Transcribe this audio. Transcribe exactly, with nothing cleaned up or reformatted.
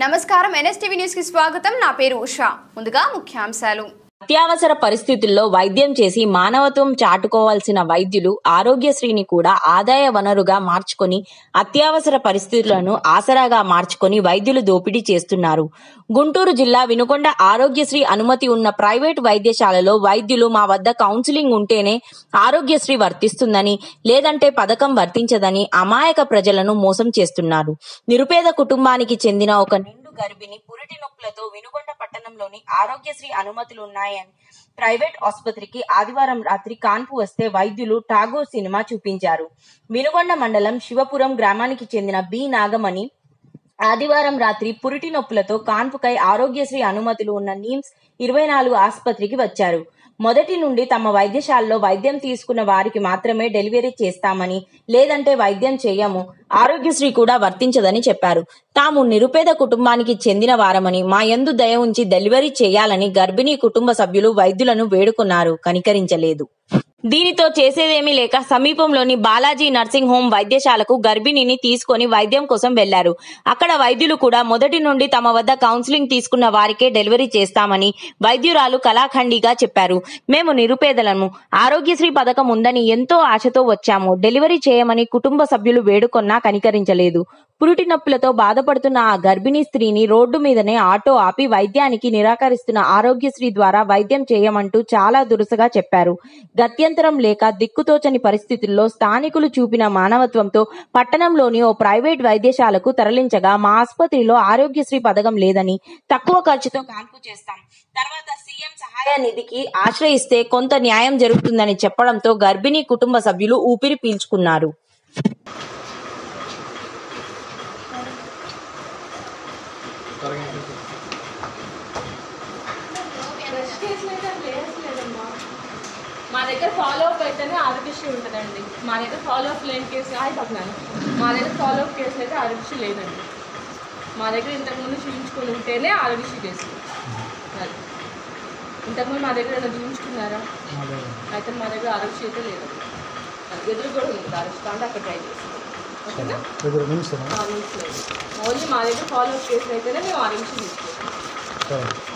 నమస్కారం NSTV news కి స్వాగతం। నా పేరు ఉషా। ముందుగా ముఖ్యాంశాలు। అత్యవసర పరిస్థితుల్లో వైద్యం చేసి మానవత్వం చాటుకోవాల్సిన వైద్యులు ఆరోగ్యశ్రీని కూడా ఆదాయ వనరుగా మార్చుకొని అత్యవసర పరిస్థితులను ఆసరాగా మార్చుకొని వైద్యులు దోపిడీ చేస్తున్నారు। గుంటూరు జిల్లా వినుకొండ ఆరోగ్యశ్రీ అనుమతి ఉన్న ప్రైవేట్ వైద్యశాలలో వైద్యులు మా వద్ద కౌన్సిలింగ్ ఉంటేనే ఆరోగ్యశ్రీ వర్తిస్తుందని, లేదంటే పథకం వర్తించదని అమాయక ప్రజలను మోసం చేస్తున్నారు। నిరుపేద కుటుంబానికి చెందిన ఒక నిండు గర్భిణి పురిటి నొప్పులతో వినుకొండ పట్టణంలోని ఆరోగ్యశ్రీ అనుమతులు ఉన్నాయని ప్రైవేట్ ఆసుపత్రికి ఆదివారం రాత్రి కాన్పు వస్తే వైద్యులు ఠాగూర్ సినిమా చూపించారు। వినుకొండ మండలం శివపురం గ్రామానికి చెందిన బి నాగమణి ఆదివారం రాత్రి పురిటి నొప్పులతో కాన్పుకై ఆరోగ్యశ్రీ అనుమతులు ఉన్న నిమ్స్ ఇరవై నాలుగు ఆసుపత్రికి వచ్చారు। మొదటి నుండి తమ వైద్యశాలలో వైద్యం తీసుకున్న వారికి మాత్రమే డెలివరీ చేస్తామని, లేదంటే వైద్యం చేయము, ఆరోగ్యశ్రీ కూడా వర్తించదని చెప్పారు। తాము నిరుపేద కుటుంబానికి చెందిన వారమని, మా యందు దయ ఉంచి డెలివరీ చేయాలని గర్భిణీ కుటుంబ సభ్యులు వైద్యులను వేడుకున్నారు, కనికరించలేదు। దీనితో చేసేదేమీ లేక సమీపంలోని బాలాజీ నర్సింగ్ హోం వైద్యశాలకు గర్భిణిని తీసుకొని వైద్యం కోసం వెళ్లారు। అక్కడ వైద్యులు కూడా మొదటి నుండి తమ వద్ద కౌన్సిలింగ్ తీసుకున్న వారికే డెలివరీ చేస్తామని వైద్యురాలు కళాఖండిగా చెప్పారు। మేము నిరుపేదలము, ఆరోగ్యశ్రీ పథకం ఉందని ఎంతో ఆశతో వచ్చాము, డెలివరీ చేయమని కుటుంబ సభ్యులు వేడుకొన్నా కనికరించలేదు। పురిటి నొప్పులతో బాధపడుతున్న ఆ గర్భిణీ స్త్రీని రోడ్డు మీదనే ఆటో ఆపి వైద్యానికి నిరాకరిస్తున్న ఆరోగ్యశ్రీ ద్వారా వైద్యం చేయమంటూ చాలా దురుసుగా చెప్పారు। గత్యంతరం లేక దిక్కుతోచని పరిస్థితుల్లో స్థానికులు చూపిన మానవత్వంతో పట్టణంలోని ఓ ప్రైవేట్ వైద్యశాలకు తరలించగా మా ఆసుపత్రిలో ఆరోగ్యశ్రీ పథకం లేదని, తక్కువ ఖర్చుతో కాన్పు చేస్తాం, తర్వాత సీఎం సహాయ నిధికి ఆశ్రయిస్తే కొంత న్యాయం జరుగుతుందని చెప్పడంతో గర్భిణీ కుటుంబ సభ్యులు ఊపిరి పీల్చుకున్నారు। మా దగ్గర ఫాలో అప్ అయితేనే ఆరోగ్యశ్రీ ఉంటుందండి। మా దగ్గర ఫాలో అప్ లేని కేసు అయిపోతున్నాను మా దగ్గర ఫాలో అప్ కేసు అయితే ఆరోగ్యశ్రీ లేదండి। మా దగ్గర ఇంతకుముందు చూపించుకొని ఉంటేనే ఆరోగ్యశ్రీ కేసు అది ఇంతకుముందు మా దగ్గర ఏమైనా చూపించుకున్నారా? అయితే మా దగ్గర ఆరోగ్యశ్రీ అయితే లేదు, ఎదురు కూడా ఉంది ఆరోగ్యశ్రీ, అంటే అక్కడ ట్రై చేస్తాం, ఓకేనా? ఓన్లీ మా దగ్గర ఫాలో అప్ కేసు అయితేనే మేము ఆరోగ్యశ్రీ తీసుకుంటాం।